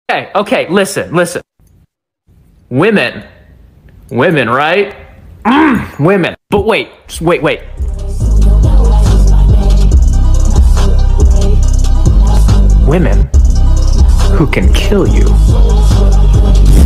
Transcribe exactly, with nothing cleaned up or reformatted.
Okay, okay, listen, listen. Women. Women, right? Mm, women. But wait, just wait, wait. Women who can kill you.